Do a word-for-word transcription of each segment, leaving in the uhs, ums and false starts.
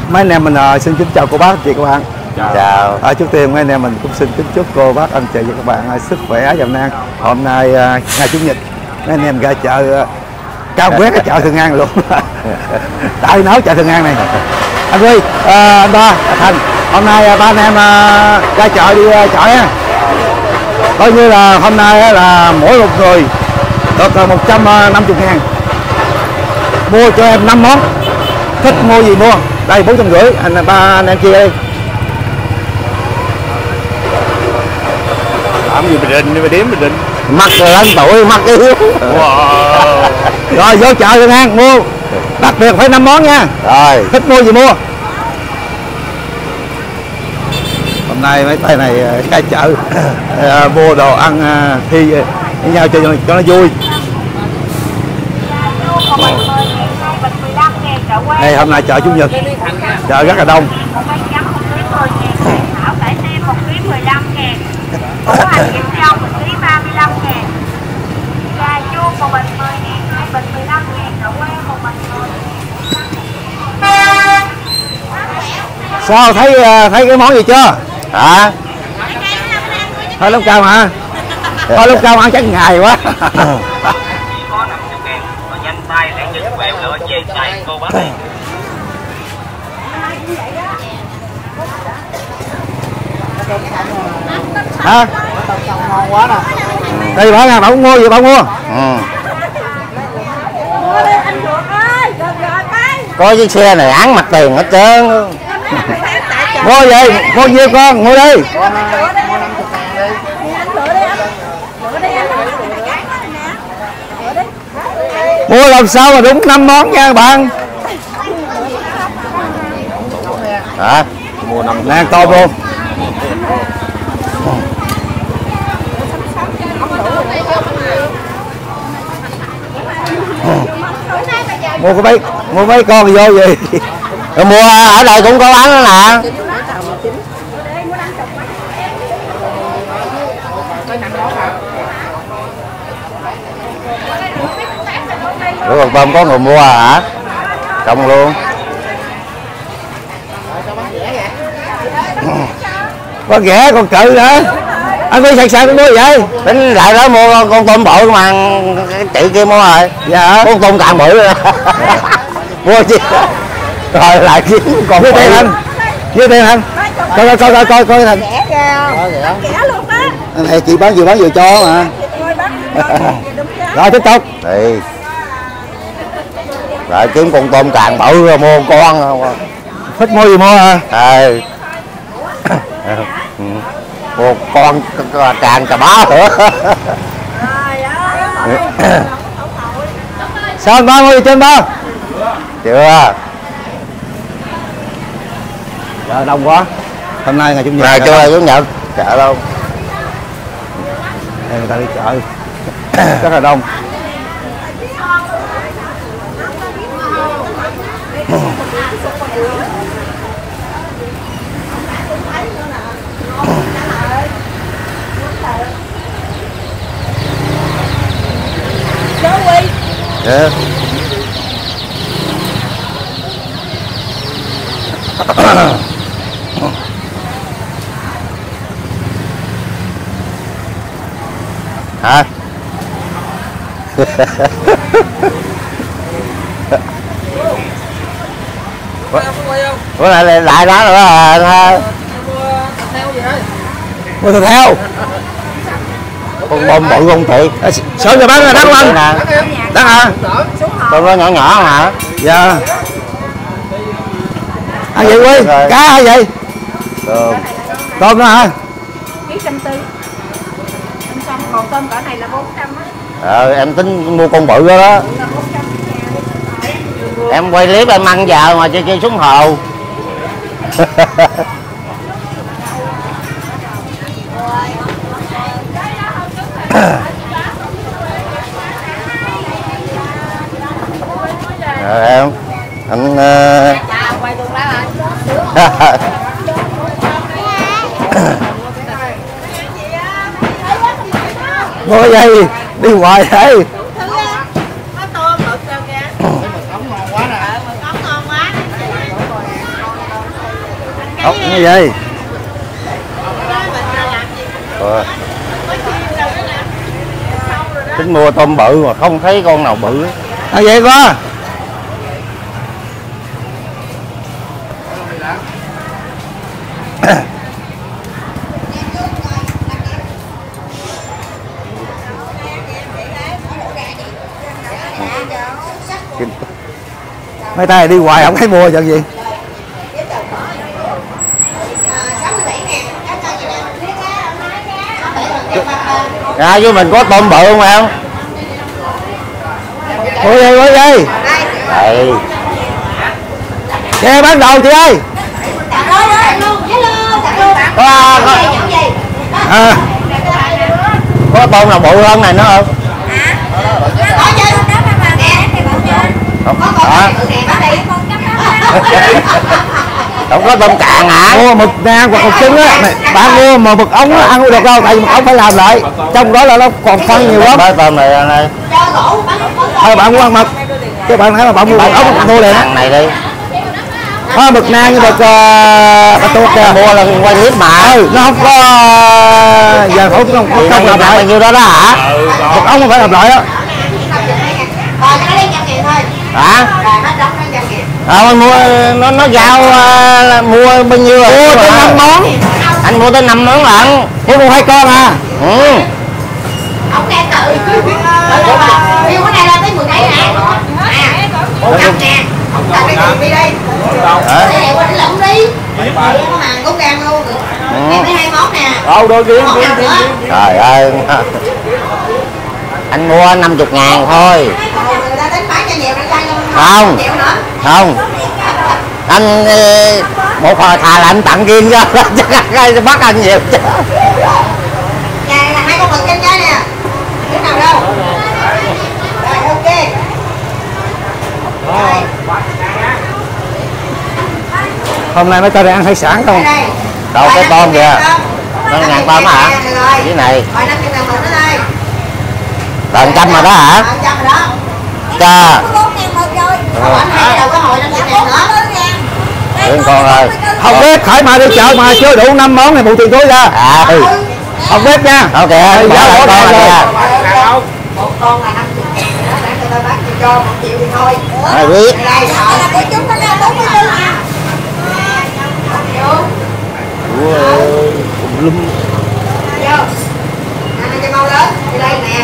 Mấy anh em mình uh, xin kính chào cô bác, anh chị các bạn. Chào. Chào. À, trước tiên mấy anh em mình cũng xin kính chúc cô bác, anh chị và các bạn uh, sức khỏe dầm nan. Hôm nay uh, ngày chủ nhật, mấy anh em ra chợ uh, cao quét cái chợ Thuận An luôn. Tại nấu chợ Thuận An này. Anh Huy, uh, anh Ba, anh Thành, hôm nay uh, ba anh em uh, ra chợ đi uh, chợ nha. Coi như là hôm nay uh, là mỗi một người được uh, một trăm năm mươi ngàn. Mua cho em năm món. Thích mua gì mua. Đây bốn trăm rưỡi, anh ba anh em chia đi. Làm gì mà định, mà đếm mà định. Mặt rồi lên tuổi, mặt yếu. Wow. Rồi vô chợ Thuận An mua. Đặc biệt phải năm món nha. Rồi. Thích mua gì mua. Hôm nay mấy tay này ra chợ à, mua đồ ăn à, thi với nhau cho, cho nó vui. Đây hôm nay chợ chủ nhật, chợ rất là đông. Sao thấy thấy cái món gì chưa? Hả? Thôi lúc cao hả? Thôi lúc cao ăn chắc ngày quá. Hả? Ngon quá nè. Đây bảo nha, bảo mua gì bảo mua. Ừ. Có chiếc xe này án mặt tiền hết trơn. Mua gì? Mua nhiêu con? Mua đi. Mua làm sao mà đúng năm món nha bạn. Hả? Mua năm nè tôm luôn. Mua có mấy mua mấy con thì vô gì. Rồi mua ở đây cũng có bán đó nè. Ủa còn tôm có người mua hả? Trồng luôn. Con ghẻ con cự nữa. Anh đi sạc sạc mua gì vậy? Tính lại đó mua con, con tôm bự mà chị kia mua rồi. Dạ. Con tôm càng bự rồi. Mua chi? Rồi lại kiếm còn với tiền anh. Với tiền anh. Coi coi coi coi coi thành. Rẻ kìa. Rẻ luôn đó. Này chị bán gì bán vừa cho mà. Rồi tiếp tục. Đi. Lại kiếm con tôm càng bự rồi mua con không. Thích mua gì mua hả? À. Một con càng cà bá nữa. Sao anh ba mua gì trên ba? Chưa. Giờ đông quá. Hôm nay ngày chủ nhật. Ngày chưa chủ nhật. Chợ đâu. Đây người ta đi chợ. Rất là đông. Yeah. Hả? Bữa nay lại lại đó nữa à. Mua thịt heo. Con bông bự không thiệt. Sợ giờ bán là đắt không anh? Đắt hả? Con nó nhỏ nhỏ hả? Dạ. Ăn gì Quy? Cá hay gì? Tôm. Tôm đó hả? Ký trăm tư. Xong còn tôm cỡ này là bốn trăm á. Ờ em tính mua con bự đó đó. Em quay clip em ăn giờ mà chơi chơi xuống hồ. Rồi em anh uh... quay luôn đó Mua cái gì? Đi ngoài thế. Có tôm mực đâu kìa. Mực ống ngon quá nè. Mực ống ngon quá. Cái gì? Ờ. Tính mua tôm bự mà không thấy con nào bự. À vậy quá. Mấy tay đi hoài không thấy mua chuyện gì. À với mình có tôm bự không em? Mua gì mua gì? Đây. Xe bán đầu chị ơi. Có, có, À, có tôm nào bự hơn này nữa không? Không, hả? Không có tôm cạn hả? mua mực nang hoặc mực trứng á, mày- bạn mua mà mực ống á, ăn không được đâu, tại vì mực ống phải làm lại, trong đó là nó còn phân nhiều lắm. Mấy tôm này này. Thôi bạn muốn ăn mực, chứ bạn thấy mà bạn mua mực ống bạn mua liền á. Thằng này đi. Thôi mực nang với mực uh, bà tuột kìa. Mua là quay clip mà. Ừ, nó không có uh, giờ không không không, không làm bao lại. nhiêu đó đó hả? Mực ống không phải làm lại á. Hả? À, mua nó nó giao uh, mua bao nhiêu rồi? Mua tới năm món. Anh mua tới năm món lận. Mua mua hai con à. Ừ. Ông nghe tự. Yêu cái này là tới mười mấy ngàn. À, một trăm ngàn. Ông cần cái tiền đi đi. Hả? Cái này qua cái lỏng đi. Có hàng cốt gan luôn. Em lấy hai món nè. Đâu đâu riêng riêng riêng. Trời ơi. Anh mua năm mươi ngàn thôi. Người ta tính bán cho nhiều nó cho Không. nhiều nữa. Không. Anh ờ, một hồi thà là anh tặng riêng cho chắc bắt anh nhiều chứ. Nhà là hai con mực trên trái nè. Đứa nào đâu? Rồi ok. Rồi. Hôm nay mấy tao đang ăn hải sản không? Đây. Đâu cái tôm kìa. Nó ngàn tôm hả? Cái này. Rồi năm trăm ngàn mực nữa đây. Tận trăm mà đó hả? Tận trăm rồi đó. Cha. Còn anh hai đầu có hồi năm trăm ngàn nữa. Đừng con ơi. Không biết thoải mái đi chợ mà chưa đủ năm món này bù tiền túi ra. À ừ. Không biết nha. Ok, Ừ, bỏ giá lại bỏ con ra này rồi. nha. Một con là năm mươi ngàn nữa, để người ta bán cho một triệu thì thôi. Ai biết. Đây sợ là của chúng nó ra bốn mươi tư nha. Ui, lum. Vô. Anh cho mau lớn, đi đây nè.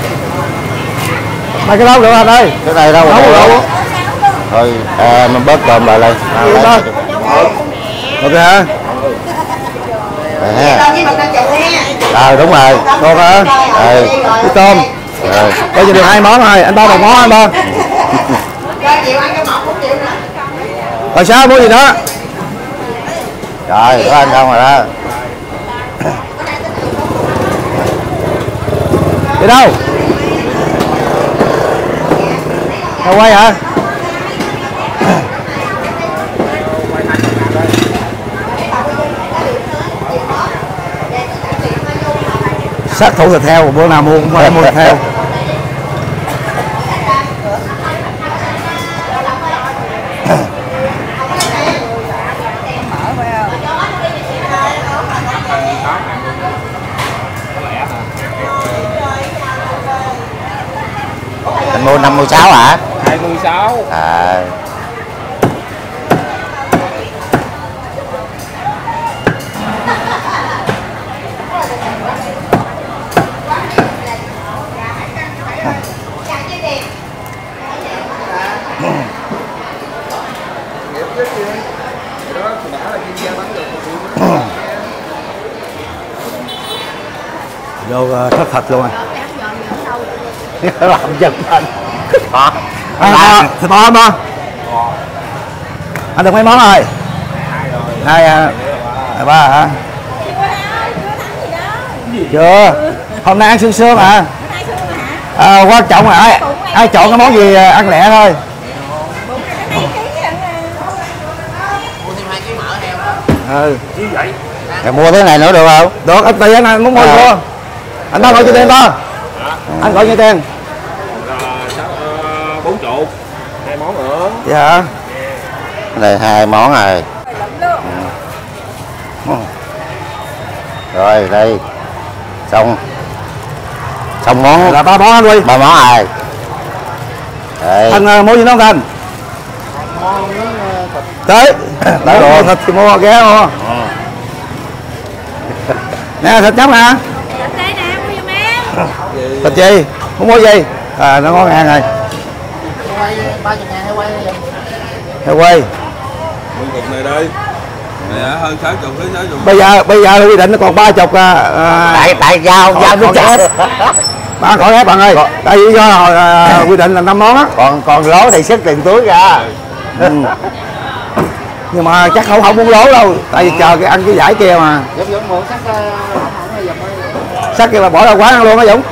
Mà cái đâu được anh ơi. Cái này đâu Nấu rồi rượu. thôi à, mình bớt cơm lại đây. À, Đi đây. thôi. Ok hả? Đây Tôm ha. với mực năm chục nha. Ờ đúng rồi. Con hả? Ừ. Cái tôm. Rồi. Bây giờ được hai món thôi, anh bao một món anh bao. Rồi chịu ăn cái một cũng chịu nữa. Rồi sao mua gì nữa? Rồi, có anh không rồi đó. Đi đâu? Đâu quay hả? Sát thủ thịt heo, bữa nào mua cũng phải mua thịt heo. Anh mua năm mươi sáu hả? hai mươi sáu. À. Vô uh, thất thịt luôn rồi. Làm giật anh. Hả? À, à, thịt bò không? Anh được mấy món rồi? Hai à, à, ba hả? Chưa. Hôm nay ăn xương xương hả? À, quan trọng là ai, ai chọn cái món gì ăn lẹ thôi. Ừ. Mày mua cái này nữa được không? Được, anh tiền anh muốn mua À. mua. Anh bao gọi cho tiền to. Anh gọi như tiền. Bốn chục. Hai món nữa. Dạ. Đây hai món rồi. Rồi đây xong xong món là ba món anh Huy. ba món rồi. Đây. Anh uh, mua gì nó không Thành? Tới tới đồ thịt thì mua ghé mua. Ừ. Nè thịt chấm nè. Thịt gì? Muốn mua gì? À nó ngon ngàn rồi. Heo quay. Nguyên cục này đây. Nè hơn sáu chục đến sáu chục. Bây giờ bây giờ quy định nó còn ba chục à. À tại tại giao giao nó chết. Bạn khỏi ép bạn ơi. Tại vì do à, quy định là năm món á. Còn còn lố thì sức tiền túi ra. Ừ. Nhưng mà chắc không không muốn lố đâu. Tại vì chờ cái ăn cái giải kia mà. Dũng Dũng mượn sắc Sắc kia là bỏ ra quán ăn luôn á Dũng.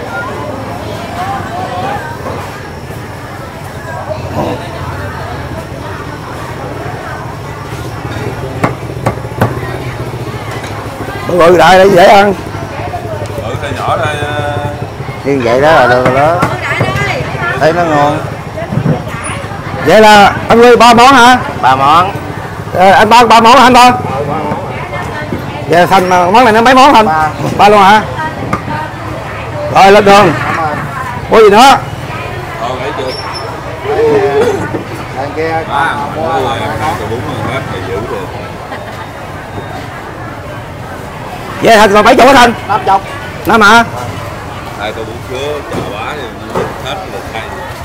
Bự đại để dễ ăn. Ừ cây nhỏ đây. Như vậy đó là được rồi đó. Thấy nó ngon. Vậy là anh Huy ba món hả? Ba món. À, anh ba ba món hả anh ba? Vậy thành món này nó mấy món Thành? Ba. Ba luôn hả? Rồi lên đường. Có gì nữa? Ờ thấy chưa? Thằng kia Ba, mua rồi hai từ bốn mươi hết thì giữ được. Vậy Thành còn mấy chục hả Thành? năm chục. Năm hả? Hai tô bún chứa chợ bá thì hết được thay.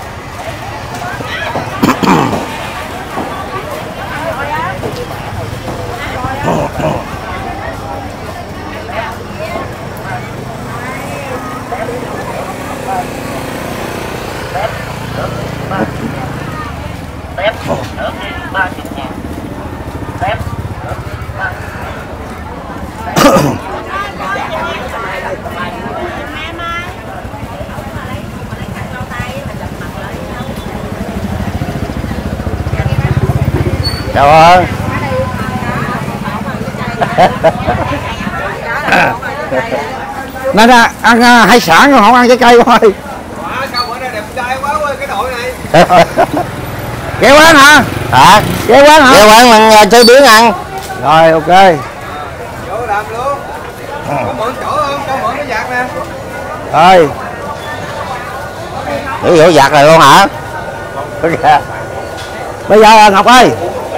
Chào ơn. Nè nè ăn uh, hải sản không ăn trái cây thôi. Sao bữa nay đẹp trai quá ơi cái đội này. Ghé quán hả? Hả? Ghé quán hả? Ghé quán mình chế biến ăn. Rồi ok. Vô làm luôn. Có mượn chỗ không? Cho mượn cái vạt nè. Rồi. Để vô giặt này luôn hả? Bây giờ Ngọc ơi.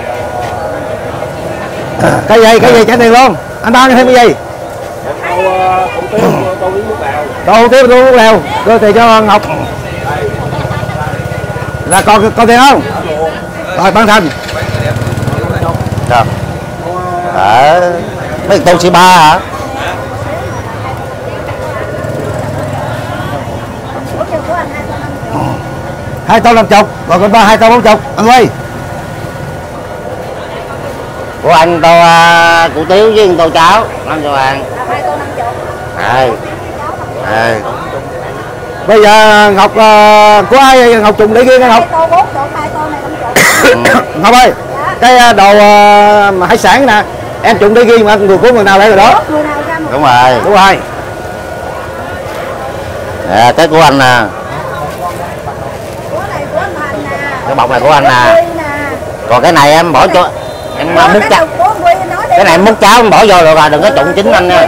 Cái gì cái gì trả tiền luôn. Anh ba thêm cái gì? Tô hủ tiếu tô hủ lèo. Đưa tiền cho Ngọc. Là còn còn tiền không? Rồi bán Thành. Sao? Ở mấy tô xì ba hả? Hai tô năm chục, còn còn ba hai tô bốn chục. Anh Huy. Của anh tô uh, củ tiếu với tô cháo năm cho ăn. Rồi. Rồi. Bây giờ Ngọc uh, của ai Ngọc trùng để riêng Ngọc. Ngọc ơi, cái đồ uh, hải sản nè, em trùng để riêng mà người của người nào lấy rồi đó. Đúng rồi. Đúng rồi. À, cái của anh nè. Cái bọc này của anh nè. Còn cái này em bỏ cho em múc cháo. Cái này em múc cháo em bỏ vô được rồi, đừng có trụng chính anh nha.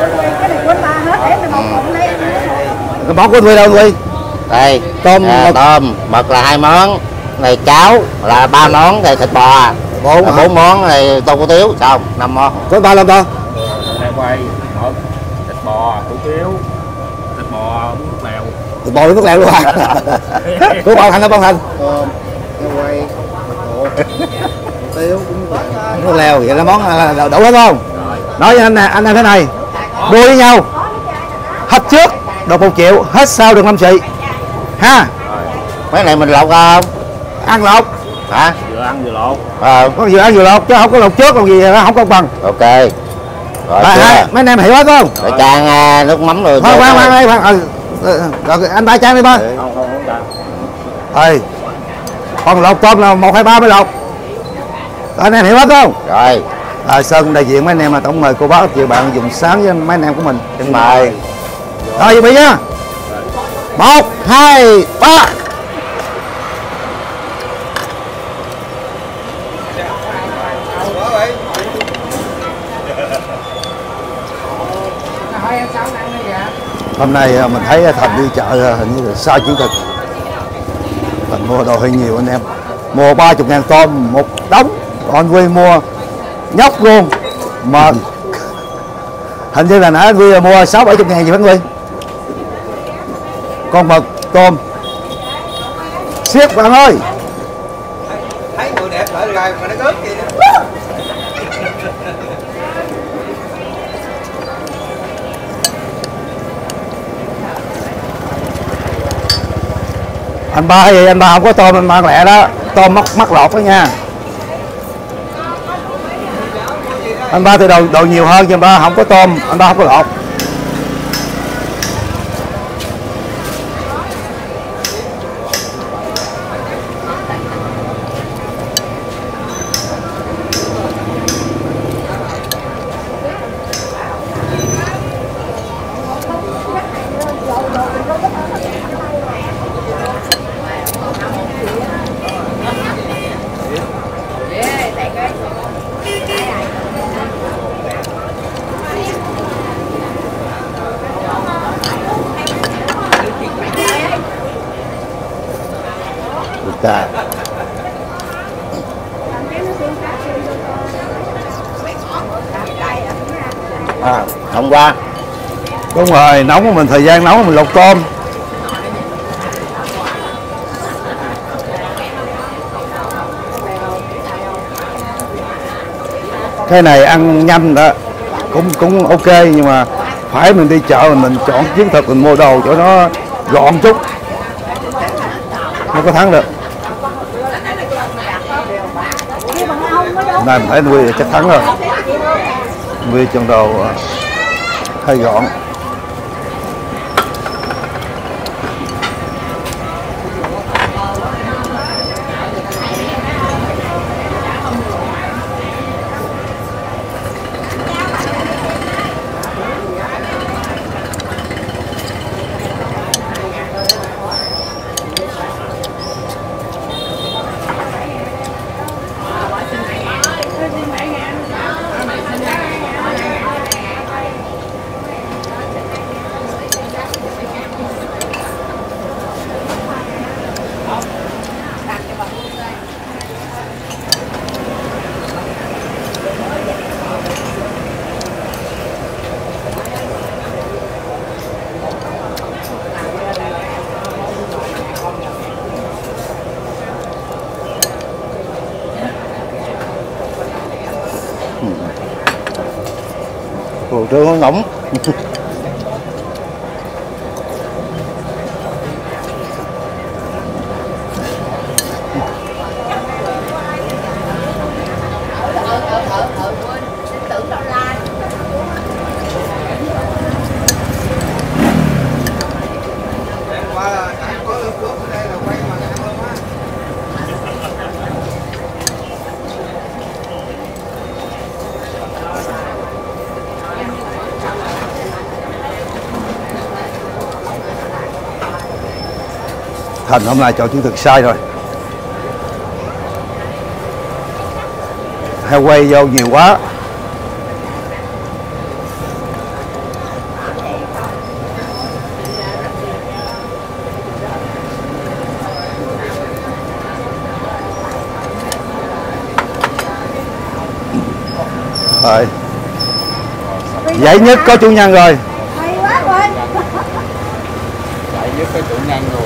Cái món của anh Huy đâu anh Huy? Đây, tôm à, mực. tôm, mực là hai món, này cháo là ba món, rồi thịt bò bốn bốn món, rồi tô hủ tiếu xong năm món. Có ba lần thôi. Heo quay, mực, thịt bò, hủ tiếu, thịt bò, bún nước lèo. Thịt bò nước lèo luôn à? Của bao Thành đó bao Thành? Tôm, heo quay, hủ tiếu, bún lèo. Nước lèo vậy là món là đủ hết không? Nói với anh nè, anh em thế này, đua với nhau, hết trước được một triệu, hết sau được năm triệu, ha? Mấy này mình lột không? Ăn lột, Hả? Vừa ăn vừa lột. Ờ, có vừa ăn vừa lột chứ không có lột trước còn gì nó không công bằng. ok. Rồi Hai, hai, mấy anh em hiểu hết không? Rồi chan à, nước mắm rồi. Khoan khoan khoan đây, khoan. Ừ, ừ, rồi anh ba trang đi ba. Không không không ta. Rồi, còn lột tôm là một hai ba mới lột. Anh em hiểu hết không? Rồi, À, Sơn đại diện mấy anh em là tổng mời cô bác chị bạn dùng sáng với mấy anh em của mình. xin mời. Rồi chuẩn bị nhá. Một, hai, ba. Hôm nay mình thấy Thành đi chợ hình như là sai chiến thực. Thành mua đồ hơi nhiều anh em. Mua ba mươi ngàn tôm một đống, còn Quy mua nhóc luôn. Mà hình như là nãy Quy mua sáu bảy mươi ngàn gì phải Quy? Con mực, tôm. Siết bạn ơi. Thấy người đẹp lại rồi mà nó ướt vậy đó. Anh ba thì anh ba không có tôm, anh ba lẹ đó, tôm mắc mắc lọt đó nha. Anh ba thì đồ đồ nhiều hơn, nhưng anh ba không có tôm, anh ba không có lọt. Dạ. À, hôm qua Đúng rồi, nóng mình thời gian nấu mình lột tôm. Cái này ăn nhanh đó cũng cũng ok, nhưng mà phải mình đi chợ mình, mình chọn chiến thực, mình mua đồ cho nó gọn chút nó có thắng được. Này mình thấy nuôi chắc thắng rồi, nuôi trong đồ hơi gọn. Hồ trương nó nóng. Thành hôm nay chọn chiến thực sai rồi, heo quay vô nhiều quá. Rồi dễ nhất có chủ nhân rồi. Vậy với cái chủ nhân rồi.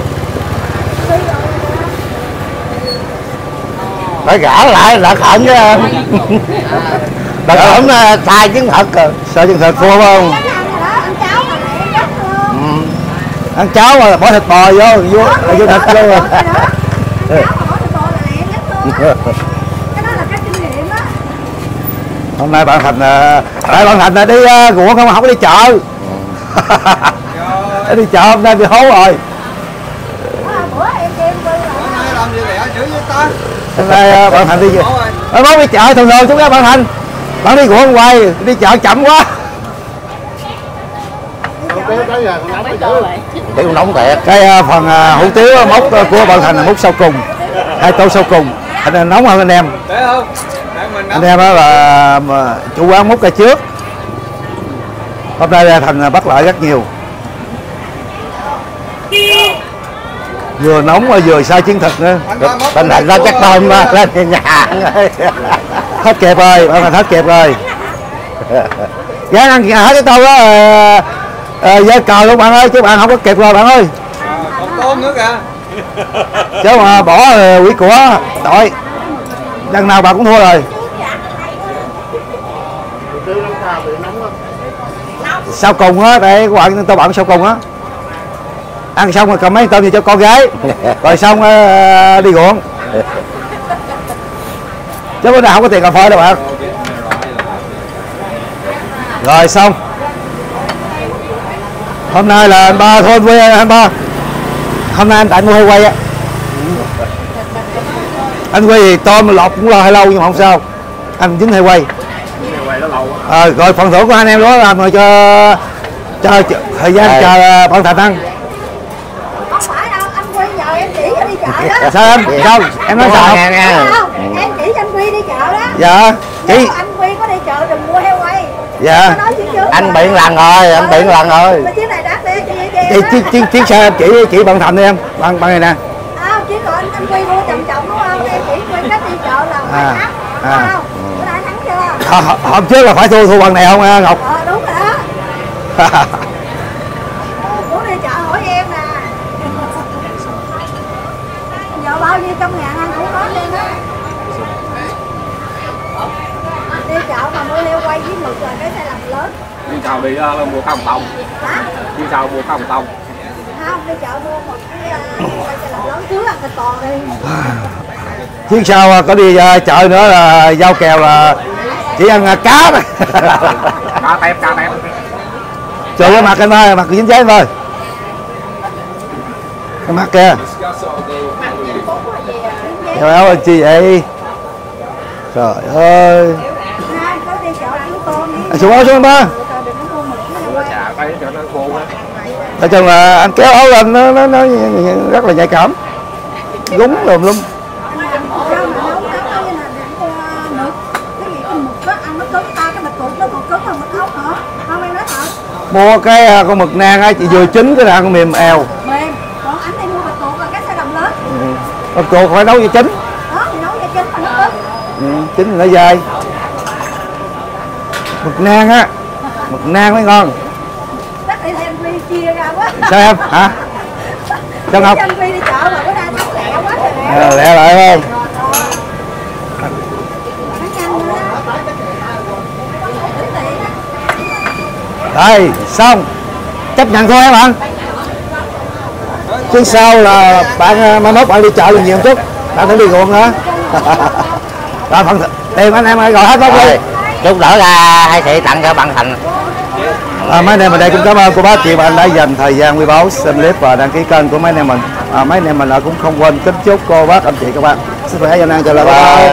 Phải gã lại là khẩn chứ. Bà khẩn sai chiến thật rồi. Sai chiến thật khô không? Ừ. Ăn cháo mà bỏ thịt bò vô, vô, vô thịt vô rồi. Hôm nay bạn Thành, tại bạn Thành là đi ruộng không, không có đi chợ. Đi chợ hôm nay bị hố rồi. Làm gì lẹ dữ với ta. Hôm nay bạn Thành đi gì? Bạn muốn đi chợ thường thường chúng ta bạn Thành. Bạn đi ruộng hoài, đi chợ chậm quá. Tiêu nóng thiệt. Cái phần uh, hủ tiếu mốc của bạn Thành là mốc sau cùng, hai tô sau cùng, thành ra nóng hơn anh em. Anh em đó là mà, chủ quán múc ra trước. Hôm nay Thành bắt lại rất nhiều. vừa nóng mà vừa sai chiến thực nữa. Bên Thành nó chắc tôm lên nhà Hết kẹp rồi, bạn Thành hết kẹp rồi. Gán ăn hết cái tôm đó à, dơ cờ luôn bạn ơi, chứ bạn không có kẹp rồi bạn ơi. Còn tôm nữa kìa. Chứ mà bỏ uh, quỷ của tội. Lần nào bạn cũng thua rồi. Sau cùng á, để các bạn tôi bạn sau cùng á. Ăn xong rồi cầm mấy tôm gì cho con gái. Rồi xong uh, đi ruộng. Chứ bữa nào không có tiền cà phê đâu bạn. Rồi xong. Hôm nay là anh ba thôi với anh ba. Hôm nay anh tại mua hơi quay á. Anh quay thì tôm lọt cũng lo hơi lâu nhưng mà không sao. Anh dính hơi quay. À, rồi phần thưởng của anh em đó làm rồi cho cho, cho thời gian à. Chờ bạn Thành ăn. Không phải đâu, anh Quy giờ em chỉ cho đi chợ đó. Sao em? Sao? Em nói sao? Nghe, nghe. Không, em chỉ cho anh Quy đi chợ đó. Dạ. Nếu Chị. anh Quy có đi chợ đừng mua heo quay. Dạ. Anh bị lần rồi, anh bị lần rồi. Chiếc này đắt đi, Chị chiếc chiếc chiếc xe em chỉ chỉ bạn Thành đi em. Bằng bằng này nè. không, chỉ còn anh, anh Quy mua chồng chồng đúng không? Em chỉ Quy cách đi chợ là phải À, thắng, đúng à. không? Bữa nay thắng chưa? À, hôm trước là phải thua thua bằng này không Ngọc? Ờ đúng rồi đó. Muốn đi chợ hỏi em nè. Giờ bao nhiêu trăm ngàn anh cũng có luôn á. Đi chợ mà mua heo quay với mực là cái sai lầm lớn. Đi chào đi uh, mua không tông. Hả? Đi chào mua không tông. Không, đi chợ mua một cái uh, sai lầm lớn trước ăn thịt bò đi. Chứ sao có đi uh, chợ nữa là giao kèo là chỉ ăn uh, cá thôi. Cá tép, cá tép. Trời cái mặt anh ơi, mặt dính cháy anh ơi. Cái mặt kìa. Trời ơi chi vậy? Trời ơi. Hai, có đi chợ ăn tôm đi. À, xuống áo xuống ba. Chà, tay cho nó khô á. Nói chung là anh kéo áo lên nó, nó, nó rất là nhạy cảm. Gúng lùm lum. Sao mà nấu cá ốc như là mực? Cái gì cái mực á, ăn nó cứng ta, cái mực cục nó còn cứng hơn mực ốc hả? Không em nói thật. Mua cái con mực nang á, chị vừa chín cái là con mềm eo. Mềm, còn anh đi mua mực cục là cái sai lầm lớn. Mực cột phải nấu cho chín. Đó, thì nấu cho chín mà nó cứng. Ừ, chín thì nó dai. Mực nang á, mực nang mới ngon. Chắc đi thêm ly chia ra quá. Sao em? Hả? Sao Ngọc? Anh đi đi chợ mà bữa nay thắng lẹ quá trời lẹ. À, lẹ lại không? Rồi, xong. Chấp nhận thôi em bạn. Chứ sau là bạn mai mốt bạn đi chợ nhiều chút. Bạn phải đi ruộng nữa. Rồi phần tiền anh em gọi hết bóc đi. Chút đỡ ra hay sẽ tặng cho bạn Thành. À, mấy anh em mình đây cũng cảm ơn cô bác chị bạn đã dành thời gian quý báu xem clip và đăng ký kênh của mấy anh em mình. À, mấy anh em mình cũng không quên kính chúc cô bác anh chị các bạn sức khỏe, an khang, chào là bye.